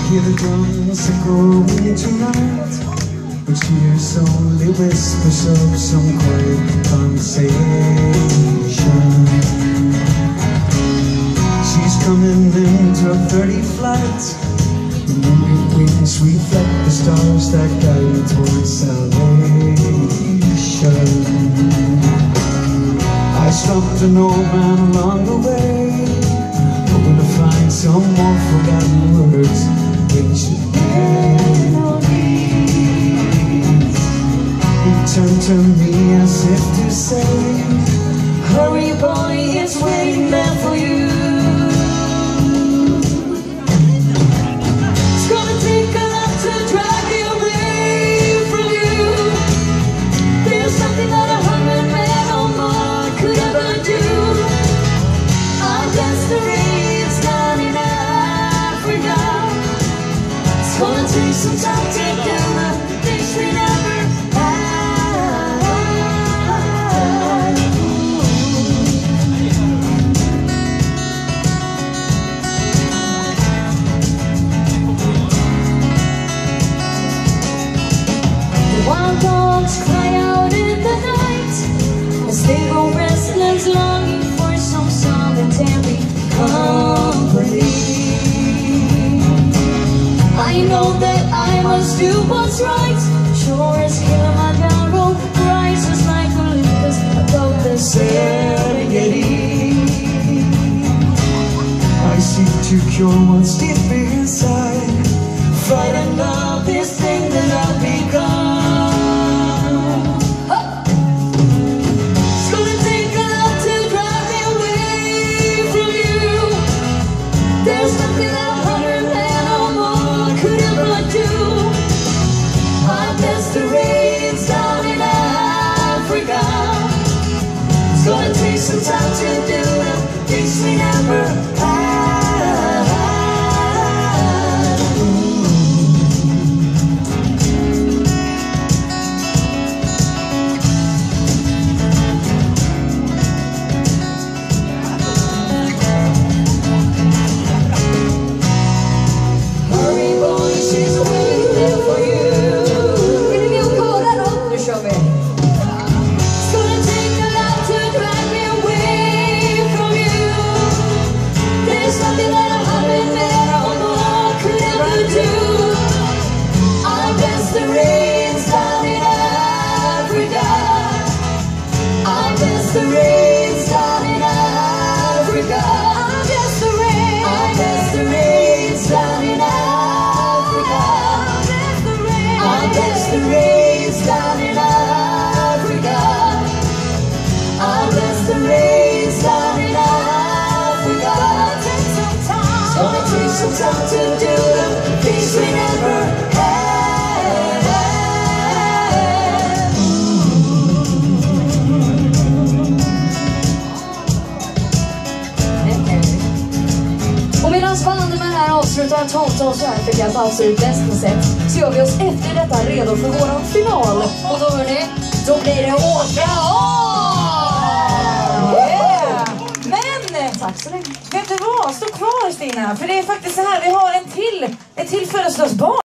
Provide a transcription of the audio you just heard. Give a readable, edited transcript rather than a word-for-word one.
hear the drums echoing tonight, but she hears only whispers of some quiet conversation. She's coming into a 30 flight. The moonlit wings reflect the stars that guide towards salvation. I stopped an old man along the way, hoping to find some more forgotten words. Ancient melodies. He turned to me as if to say, hurry boy, it's waiting there for you. It's gonna take a lot to drag me away from you. There's something that 100 men or more could ever do. Our destinies down in Africa. It's gonna take some time to do the things we never had. The wild dogs cry out in the night as they go restless, longing for some solitary company. I know that I must do what's right. Sure as Kilimanjaro rises like Olympus above the Serengeti. I seek to cure what's deep inside, frightened of this thing that I've become. It's gonna take a lot to drive me away from you. There's nothing that 100 men or more could ever do. Our destinies down in Africa. It's gonna take some time to do the things we never had. Hurry boy, she's waiting there for you. It's gonna take a lot to drag me away from you. There's nothing that 100 men or more could ever do. Our destinies down in Africa. Our destinies down in Africa. Our destinies down in Africa. Our destinies down in Africa. Our destinies down in Africa. It's gonna take some time to do the things we never had. Och medan Vanderman här avslutar Tomta så här fick jag på absolut bästa sätt, så gör vi oss efter detta redo för våran final. Och då hörni, då blir det åka av! Yeah. Men, tack så länge. Vet du vad, stå kvar Stina, för det är faktiskt så här, vi har ett till födelsedagsbarn.